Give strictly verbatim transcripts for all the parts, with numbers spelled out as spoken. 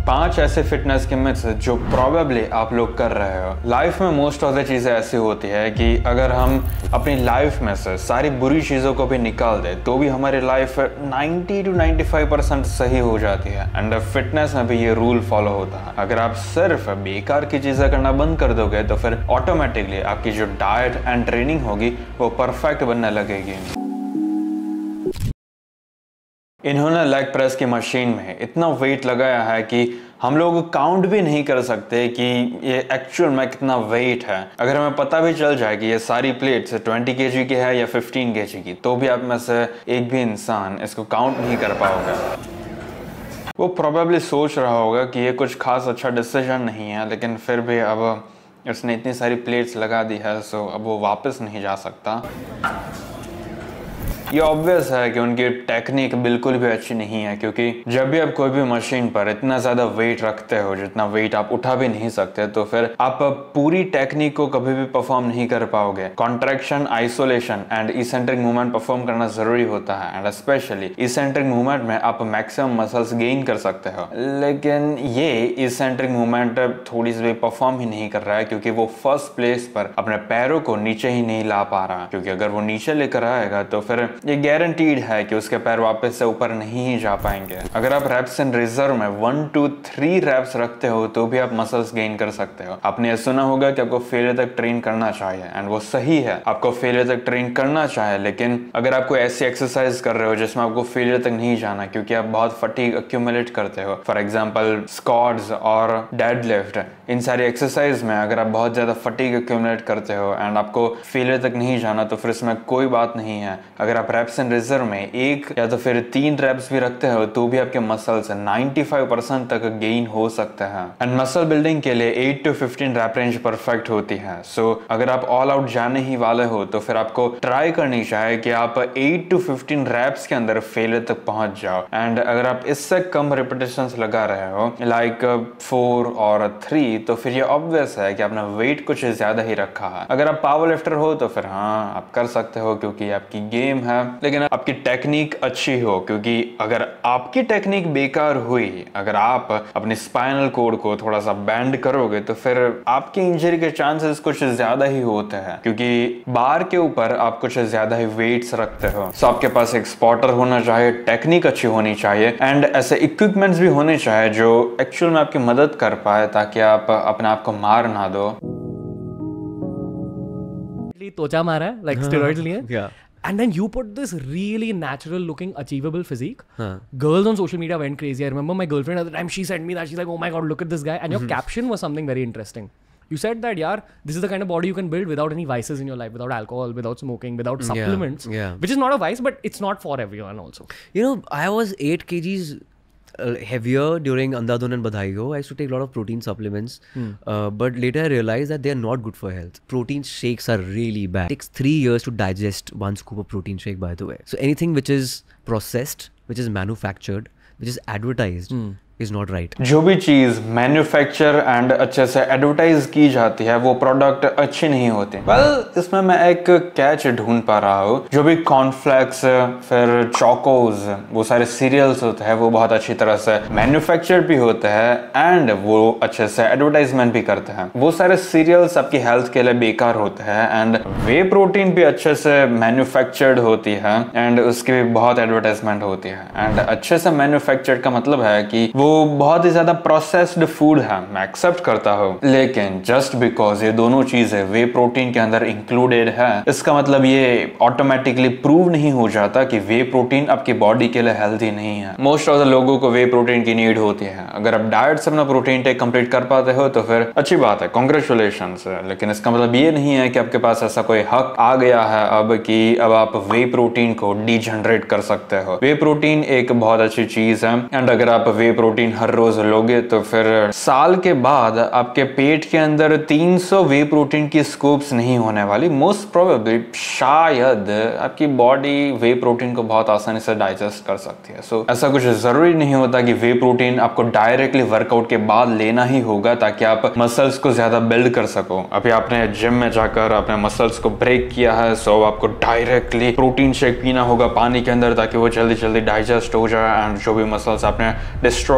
पांच ऐसे फिटनेस के मिथ्स जो प्रोबेबली आप लोग कर रहे हो। लाइफ में मोस्ट ऑफ द चीज़ें ऐसी होती है कि अगर हम अपनी लाइफ में से सारी बुरी चीज़ों को भी निकाल दें तो भी हमारी लाइफ नब्बे टू पचानवे परसेंट सही हो जाती है। एंड फिटनेस में भी ये रूल फॉलो होता है। अगर आप सिर्फ बेकार की चीज़ें करना बंद कर दोगे तो फिर ऑटोमेटिकली आपकी जो डाइट एंड ट्रेनिंग होगी वो परफेक्ट बनने लगेगी। इन्होंने लेग प्रेस की मशीन में इतना वेट लगाया है कि हम लोग काउंट भी नहीं कर सकते कि ये एक्चुअल में कितना वेट है। अगर हमें पता भी चल जाए कि ये सारी प्लेट्स बीस केजी की है या पंद्रह केजी की, तो भी आप में से एक भी इंसान इसको काउंट नहीं कर पाओगे। वो प्रोबेबली सोच रहा होगा कि ये कुछ खास अच्छा डिसीजन नहीं है, लेकिन फिर भी अब इसने इतनी सारी प्लेट्स लगा दी है, सो अब वो वापस नहीं जा सकता। ये ऑब्वियस है कि उनकी टेक्निक बिल्कुल भी अच्छी नहीं है, क्योंकि जब भी आप कोई भी मशीन पर इतना ज़्यादा वेट रखते हो जितना वेट आप उठा भी नहीं सकते, तो फिर आप पूरी टेक्निक को कभी भी परफॉर्म नहीं कर पाओगे। Contraction, isolation and eccentric movement perform करना जरूरी होता है। एंड स्पेशली इसेंट्रिक मूवमेंट में आप मैक्सिमम मसल्स गेन कर सकते हो, लेकिन ये इसेंट्रिक मूवमेंट थोड़ी सी भी परफॉर्म ही नहीं कर रहा है, क्योंकि वो फर्स्ट प्लेस पर अपने पैरों को नीचे ही नहीं ला पा रहा। क्योंकि अगर वो नीचे लेकर आएगा तो फिर ये गारंटीड है कि उसके पैर वापस से ऊपर नहीं ही जा पाएंगे। अगर आप रेप्स इन रिजर्व में वन टू थ्री रेप्स रखते हो तो भी आप मसल्स गेन कर सकते हो। आपने ये सुना होगा कि आपको फेलियर तक ट्रेन करना चाहिए, एंड वो सही है, आपको फेलियर तक ट्रेन करना चाहिए। लेकिन अगर आप कोई ऐसी एक्सरसाइज कर रहे हो जिसमें आपको फेलियर तक नहीं जाना, क्योंकि आप बहुत फटीग अक्यूमुलेट करते हो, फॉर एग्जाम्पल स्क्वाट्स और डेडलिफ्ट, इन सारी एक्सरसाइज में अगर आप बहुत ज्यादा फटीग अक्यूमुलेट करते हो एंड आपको फेलियर तक नहीं जाना, तो फिर इसमें कोई बात नहीं है। अगर आप रेप्स इन रिजर्व में एक या तो फिर तीन रेप्स भी रखते हो तो भी आपके मसल्स पचानवे परसेंट तक गेन हो सकते हैं। एंड मसल बिल्डिंग के लिए eight to fifteen rep range perfect होती है। सो so, अगर आप ऑल आउट जाने ही वाले हो तो फिर आपको ट्राई करनी चाहिए कि आप एट टू फिफ्टीन रैप्स के अंदर फेलियर तक पहुंच जाओ। एंड अगर आप इससे कम रिपीटेशंस लगा रहे हो, लाइक फोर और थ्री, तो फिर ये ऑब्वियस है कि आपने वेट कुछ ज्यादा ही रखा है। अगर आप पावर लिफ्टर हो तो फिर हाँ, आप कर सकते हो क्योंकि आपकी गेम है, लेकिन आपकी टेक्निक अच्छी हो। क्योंकि अगर आपकी टेक्निक बेकार हुई, अगर आप अपने स्पाइनल कोड को थोड़ा सा बैंड करोगे, तो फिर आपकी इंजरी के चांसेस कुछ ज्यादा ही होते हैं, क्योंकि बार के ऊपर आप कुछ ज्यादा ही वेट्स रखते हो। सो आपके पास एक स्पॉटर होना चाहिए, टेक्निक अच्छी होनी चाहिए, एंड ऐसे इक्विपमेंट्स भी होने चाहिए जो एक्चुअल में आपकी मदद कर पाए, ताकि आप अपने आप को मार ना दो। त्वचा मारा है, like steroids लिए, yeah. And then you put this really natural looking achievable physique. Huh. Girls on social media went crazy. I remember my girlfriend at the time, she sent me that. She's like, oh my god, look at this guy. And your caption was something very interesting. You said that, yaar, this is the kind of body you can build without any vices in your life, without alcohol, without smoking, without supplements. Yeah, yeah. Which is not a vice, but it's not for everyone also. You know, I was eight kgs Uh, heavier during Andhadhun and Badhaiyo. I used to take a lot of protein supplements, hmm. uh, but later I realized that they are not good for health. Protein shakes are really bad. It takes three years to digest one scoop of protein shake, by the way. So anything which is processed, which is manufactured, which is advertised, hmm. is not right. जो भी चीज manufacture and अच्छे से advertise की जाती है वो product अच्छी नहीं होती। वेल well, इसमें मैं एक कैच ढूंढ पा रहा हूँ। जो भी कॉर्नफ्लेक्स, फिर चोकोज, वो सारे सीरियल्स होते हैं, वो बहुत अच्छी तरह से मैन्युफैक्चर्ड भी होते हैं एंड वो अच्छे से एडवर्टाइजमेंट भी करते हैं। वो सारे सीरियल्स आपकी हेल्थ के लिए बेकार होते हैं, एंड वे प्रोटीन भी अच्छे से मैन्युफैक्चर्ड होती है एंड उसकी भी बहुत एडवर्टाइजमेंट होती है। एंड अच्छे से मैन्युफैक्चर्ड का मतलब है कि वो वो बहुत ही ज्यादा प्रोसेस्ड फूड है, मैं एक्सेप्ट करता हूँ, लेकिन जस्ट बिकॉज ये दोनों चीजें वे प्रोटीन के अंदर इंक्लूडेड है, इसका मतलब ये ऑटोमेटिकली प्रूव नहीं हो जाता कि वे प्रोटीन आपकी बॉडी के लिए हेल्थी नहीं है। मोस्ट ऑफ द लोगों को वे प्रोटीन की नीड होती है। अगर आप डाइट से अपना प्रोटीन टेक कंप्लीट कर पाते हो तो फिर अच्छी बात है, कांग्रेचुलेशंस, लेकिन इसका मतलब ये नहीं है कि आपके पास ऐसा कोई हक आ गया है अब कि अब आप वे प्रोटीन को डीजनरेट कर सकते हो। वे प्रोटीन एक बहुत अच्छी चीज है, एंड अगर आप वे प्रोटीन हर रोज लोगे तो फिर साल के बाद आपके पेट के अंदर तीन सौ वे प्रोटीन की स्कूप्स नहीं होने वाली। मोस्ट प्रोबेबली शायद आपकी बॉडी वे प्रोटीन को बहुत आसानी से डाइजेस्ट कर सकती है। सो so, ऐसा कुछ जरूरी नहीं होता कि वे प्रोटीन आपको डायरेक्टली वर्कआउट के बाद लेना ही होगा ताकि आप मसल्स को ज्यादा बिल्ड कर सको। अभी आपने जिम में जाकर अपने मसल्स को ब्रेक किया है, सो आपको डायरेक्टली प्रोटीन शेक पीना होगा पानी के अंदर ताकि वो जल्दी जल्दी डाइजेस्ट हो जाए एंड जो भी मसल्स आपने डिस्ट्रॉय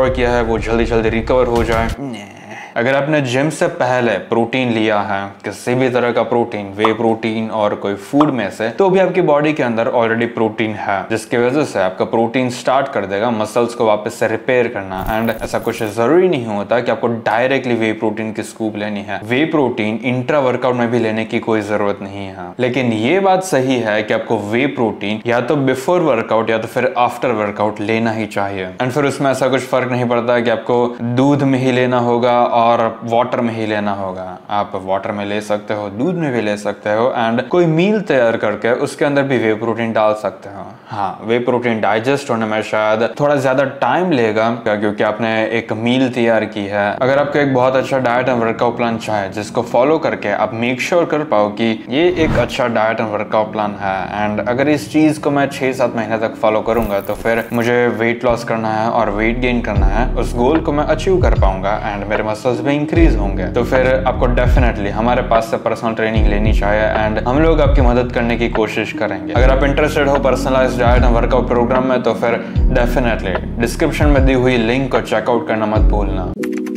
इंश्योर किया है वो जल्दी जल्दी रिकवर हो जाए। अगर आपने जिम से पहले प्रोटीन लिया है, किसी भी तरह का प्रोटीन, वे प्रोटीन और कोई फूड में से, तो भी आपकी बॉडी के अंदर ऑलरेडी प्रोटीन है, जिसकी वजह से आपका प्रोटीन स्टार्ट कर देगा मसल्स को वापस से रिपेयर करना। एंड ऐसा कुछ जरूरी नहीं होता कि आपको डायरेक्टली वे प्रोटीन की स्कूप लेनी है। वे प्रोटीन इंट्रा वर्कआउट में भी लेने की कोई जरूरत नहीं है, लेकिन ये बात सही है कि आपको वे प्रोटीन या तो बिफोर वर्कआउट या तो फिर आफ्टर वर्कआउट लेना ही चाहिए। एंड फिर उसमें ऐसा कुछ फर्क नहीं पड़ता कि आपको दूध में ही लेना होगा और वाटर में ही लेना होगा। आप वाटर में ले सकते हो, दूध में भी ले सकते हो, एंड कोई मील तैयार करके उसके अंदर भी वे प्रोटीन डाल सकते हो। हाँ, वे प्रोटीन डाइजेस्ट होने में शायद थोड़ा ज्यादा टाइम लेगा क्योंकि आपने एक मील तैयार की है। अगर आपको एक बहुत अच्छा डाइट एंड वर्कआउट प्लान चाहे जिसको फॉलो करके आप मेक श्योर कर पाओ कि ये एक अच्छा डाइट एंड वर्कआउट प्लान है, एंड अगर इस चीज को मैं छह सात महीने तक फॉलो करूंगा तो फिर मुझे वेट लॉस करना है और वेट गेन करना है, उस गोल को मैं अचीव कर पाऊंगा एंड मेरे मसल्स भी इंक्रीज होंगे, तो फिर आपको डेफिनेटली हमारे पास से पर्सनल ट्रेनिंग लेनी चाहिए एंड हम लोग आपकी मदद करने की कोशिश करेंगे। अगर आप इंटरेस्टेड हो personalised diet and workout program में तो फिर डेफिनेटली डिस्क्रिप्शन में दी हुई लिंक को चेकआउट करना मत भूलना।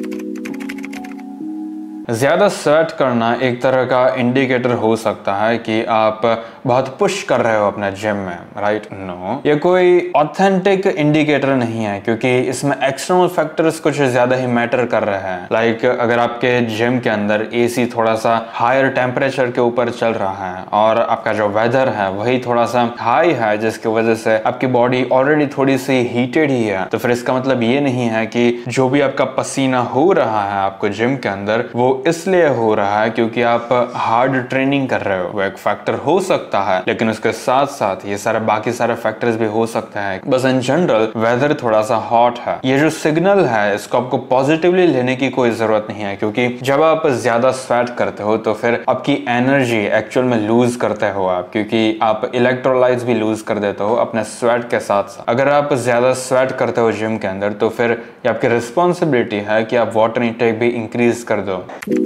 ज्यादा स्वेट करना एक तरह का इंडिकेटर हो सकता है कि आप बहुत पुश कर रहे हो अपने जिम में, राइट? नो, ये कोई ऑथेंटिक इंडिकेटर नहीं है क्योंकि इसमें एक्सटर्नल फैक्टर्स कुछ ज्यादा ही मैटर कर रहे हैं। लाइक like, अगर आपके जिम के अंदर एसी थोड़ा सा हायर टेम्परेचर के ऊपर चल रहा है और आपका जो वेदर है वही थोड़ा सा हाई है जिसकी वजह से आपकी बॉडी ऑलरेडी थोड़ी सी हीटेड ही है, तो फिर इसका मतलब ये नहीं है कि जो भी आपका पसीना हो रहा है आपको जिम के अंदर वो इसलिए हो रहा है क्योंकि आप हार्ड ट्रेनिंग कर रहे हो। वो एक फैक्टर हो सकता है, लेकिन उसके साथ साथ ये सारे बाकी सारे फैक्टर्स भी हो सकते हैं। बस इन जनरल वेदर थोड़ा सा हॉट है, ये जो सिग्नल है इसको आपको पॉजिटिवली लेने की कोई जरूरत नहीं है क्योंकि जब आप ज्यादा स्वेट करते हो तो फिर आपकी एनर्जी एक्चुअल में लूज करते हो आप, क्योंकि आप इलेक्ट्रोलाइट्स भी लूज कर देते हो अपने स्वेट के साथ साथ। अगर आप ज्यादा स्वेट करते हो जिम के अंदर तो फिर ये आपकी रिस्पॉन्सिबिलिटी है कि आप वाटर इंटेक भी इंक्रीज कर दो।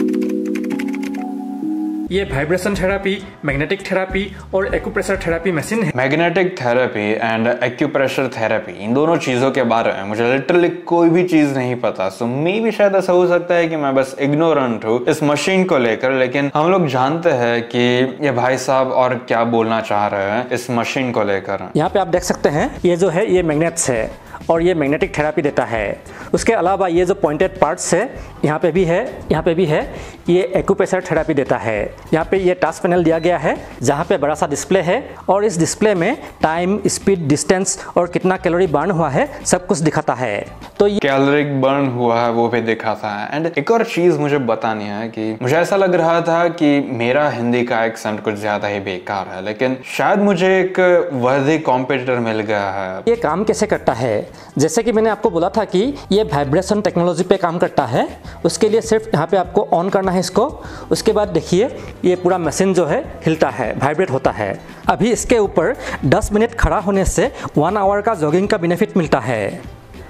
ये वाइब्रेशन थेरापी, मैग्नेटिक थेरापी और एक्यूप्रेशर थेरापी मशीन है। Magnetic therapy and acupressure therapy, इन दोनों चीजों के बारे में मुझे लिटरली कोई भी चीज नहीं पता। सो मे भी शायद ऐसा हो सकता है कि मैं बस इग्नोरेंट हूँ इस मशीन को लेकर, लेकिन हम लोग जानते हैं कि ये भाई साहब और क्या बोलना चाह रहे हैं इस मशीन को लेकर। यहाँ पे आप देख सकते हैं ये जो है ये मैग्नेट्स है और ये मैग्नेटिक थेरापी देता है। उसके अलावा ये जो पॉइंटेड पार्ट्स है यहाँ पे भी है, यहाँ पे भी है, ये एक्यूप्रेशर थेरापी देता है। यहाँ पे ये टास्क पैनल दिया गया है जहाँ पे बड़ा सा डिस्प्ले है और इस डिस्प्ले में टाइम, स्पीड, डिस्टेंस और कितना कैलोरी बर्न हुआ है सब कुछ दिखाता है। तो ये कैलोरिक बर्न हुआ है वो भी दिखाता है। एंड एक और चीज मुझे बतानी है कि मुझे ऐसा लग रहा था कि मेरा हिंदी का एक्सेंट कुछ ज्यादा ही बेकार है, लेकिन शायद मुझे एक वर्दी कॉम्पिटिटर मिल गया है। ये काम कैसे करता है? जैसे कि मैंने आपको बोला था कि ये वाइब्रेशन टेक्नोलॉजी पे काम करता है। उसके लिए सिर्फ यहाँ पे आपको ऑन करना है इसको। उसके बाद देखिए ये पूरा मशीन जो है हिलता है, वाइब्रेट होता है। अभी इसके ऊपर दस मिनट खड़ा होने से वन आवर का जॉगिंग का बेनिफिट मिलता है।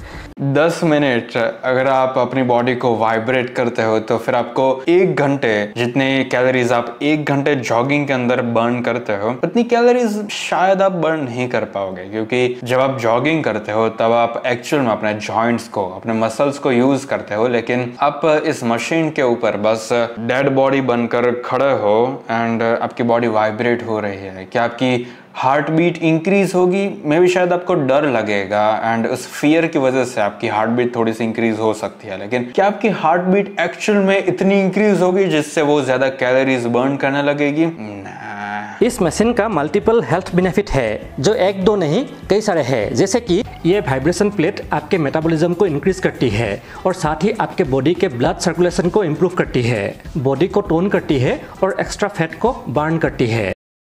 दस मिनट अगर आप अपनी बॉडी को वाइब्रेट करते हो तो फिर आपको एक घंटे जितने कैलोरीज आप एक घंटे जॉगिंग के अंदर बर्न करते हो उतनी कैलोरीज शायद आप बर्न नहीं कर पाओगे, क्योंकि जब आप जॉगिंग करते हो तब आप एक्चुअल में अपने जॉइंट्स को, अपने मसल्स को यूज करते हो, लेकिन आप इस मशीन के ऊपर बस डेड बॉडी बनकर खड़े हो एंड आपकी बॉडी वाइब्रेट हो रही है। क्या आपकी हार्ट बीट इंक्रीज होगी? मे भी शायद आपको डर लगेगा एंड उस फियर की वजह से आपकी हार्ट बीट थोड़ी सी इंक्रीज हो सकती है, लेकिन क्या आपकी हार्ट बीट एक्चुअल में इतनी इंक्रीज होगी जिससे वो ज्यादा कैलोरीज बर्न करने लगेगी? ना। इस मशीन का मल्टीपल हेल्थ बेनिफिट है जो एक दो नहीं कई सारे हैं। जैसे कि ये वाइब्रेशन प्लेट आपके मेटाबॉलिज्म को इंक्रीज करती है और साथ ही आपके बॉडी के ब्लड सर्कुलेशन को इम्प्रूव करती है, बॉडी को टोन करती है और एक्स्ट्रा फैट को बर्न करती है।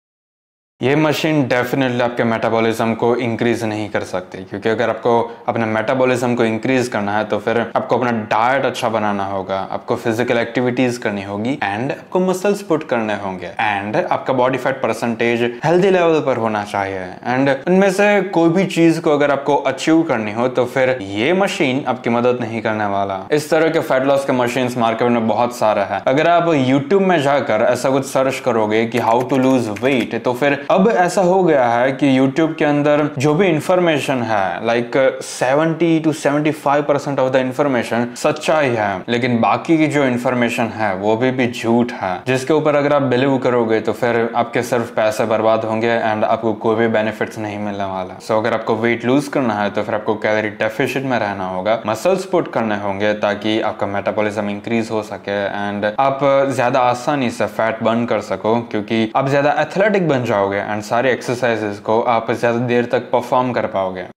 ये मशीन डेफिनेटली आपके मेटाबॉलिज्म को इंक्रीज नहीं कर सकती, क्योंकि अगर आपको अपने मेटाबॉलिज्म को इंक्रीज करना है तो फिर आपको अपना डाइट अच्छा बनाना होगा, आपको फिजिकल एक्टिविटीज करनी होगी एंड आपको मसल्स पुट करने होंगे एंड आपका body fat percentage healthy level पर होना चाहिए। एंड उनमें से कोई भी चीज को अगर आपको अचीव करनी हो तो फिर ये मशीन आपकी मदद नहीं करने वाला। इस तरह के फैट लॉस के मशीन मार्केट में बहुत सारे हैं। अगर आप यूट्यूब में जाकर ऐसा कुछ सर्च करोगे कि हाउ टू लूज वेट तो फिर अब ऐसा हो गया है कि यूट्यूब के अंदर जो भी इंफॉर्मेशन है like seventy two seventy five percent of the information सच्चाई है, लेकिन बाकी की जो इंफॉर्मेशन है वो भी भी झूठ है, जिसके ऊपर अगर आप बिलीव करोगे तो फिर आपके सिर्फ पैसे बर्बाद होंगे एंड आपको कोई भी बेनिफिट्स नहीं मिलने वाला। सो so, अगर आपको वेट लूज करना है तो फिर आपको कैलोरी डेफिशिट में रहना होगा, मसल्स पुट करने होंगे ताकि आपका मेटाबॉलिज्म इंक्रीज हो सके एंड आप ज्यादा आसानी से फैट बर्न कर सको, क्योंकि आप ज्यादा एथलेटिक बन जाओगे एंड सारे एक्सरसाइजेस को आप ज्यादा देर तक परफॉर्म कर पाओगे।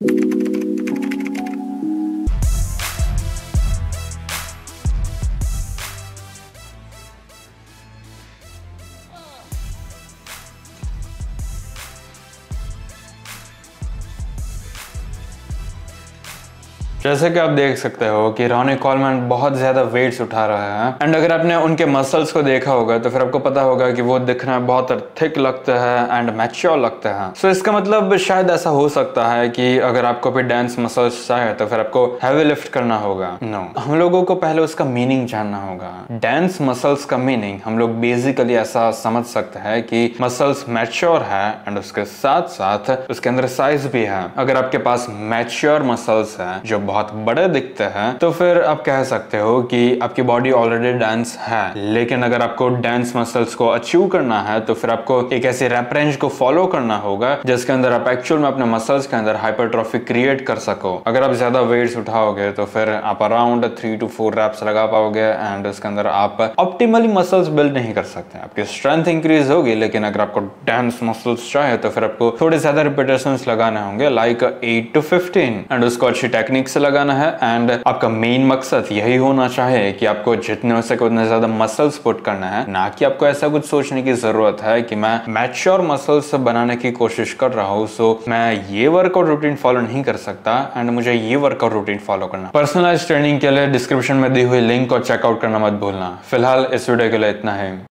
जैसे कि आप देख सकते हो कि रॉनी कॉलमैन बहुत ज्यादा वेट्स उठा रहा है एंड अगर आपने उनके मसल्स को देखा होगा तो फिर आपको पता होगा कि वो दिखना बहुत थिक लगते हैं एंड मैच्योर लगते हैं। सो so, इसका मतलब शायद ऐसा हो सकता है कि अगर आपको भी डांस मसल्स चाहिए तो फिर आपको हैवी लिफ्ट करना होगा। No no. हम लोगों को पहले उसका मीनिंग जानना होगा। डांस मसल्स का मीनिंग हम लोग बेसिकली ऐसा समझ सकते हैं कि मसल्स मैच्योर है एंड उसके साथ साथ उसके अंदर साइज भी है। अगर आपके पास मैच्योर मसल्स है जो बहुत बड़े दिखते हैं तो फिर आप कह सकते हो कि आपकी बॉडी ऑलरेडी डांस है, लेकिन अगर आपको डांस मसल्स को अचीव करना है तो फिर आपको एक ऐसे रैप रेंज को फॉलो करना होगा जिसके अंदर आप एक्चुअल में अपने मसल्स के अंदर हाइपरट्रॉफी क्रिएट कर सको। अगर आप ज्यादा वेट्स उठाओगे तो फिर आप around three two four reps लगा पाओगे एंड उसके अंदर आप ऑप्टिमली मसल्स बिल्ड नहीं कर सकते। आपकी स्ट्रेंथ इंक्रीज होगी, लेकिन अगर आपको डांस मसल्स चाहिए तो फिर आपको थोड़े ज्यादा रिपीटेशंस लगाने होंगे like eight to fifteen and उसको अच्छी टेक्निक से लगाना है एंड आपका मेन मकसद यही होना चाहिए कि आपको जितने हो सके उतने ज्यादा मसल्स पुट करना है, ना कि आपको ऐसा कुछ सोचने की जरूरत है कि मैं मैच्योर मसल्स बनाने की कोशिश कर रहा हूँ सो मैं ये वर्कआउट रूटीन फॉलो नहीं कर सकता एंड मुझे ये वर्कआउट रूटीन फॉलो करना। पर्सनलाइज्ड ट्रेनिंग के लिए डिस्क्रिप्शन में दी हुई लिंक को चेकआउट करना मत भूलना। फिलहाल इस वीडियो के लिए इतना है।